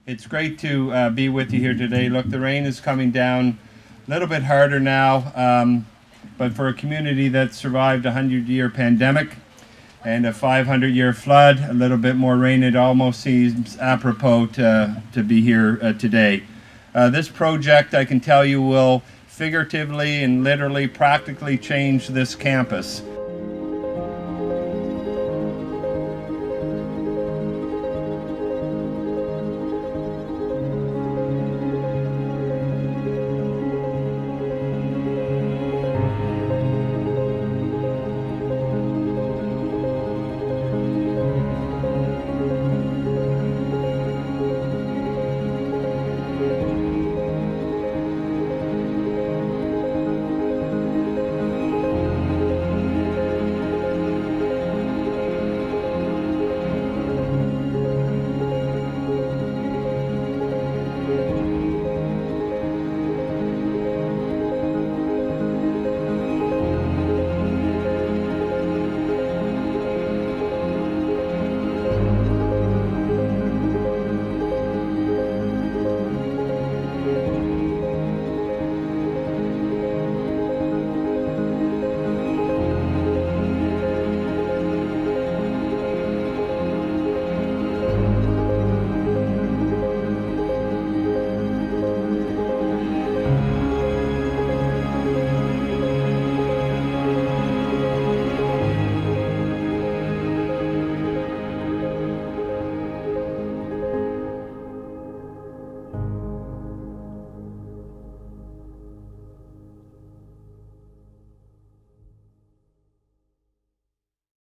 It's great to be with you here today. Look, the rain is coming down a little bit harder now, but for a community that survived a 100-year pandemic and a 500-year flood, a little bit more rain, it almost seems apropos to be here today. This project, I can tell you, will figuratively and literally practically change this campus.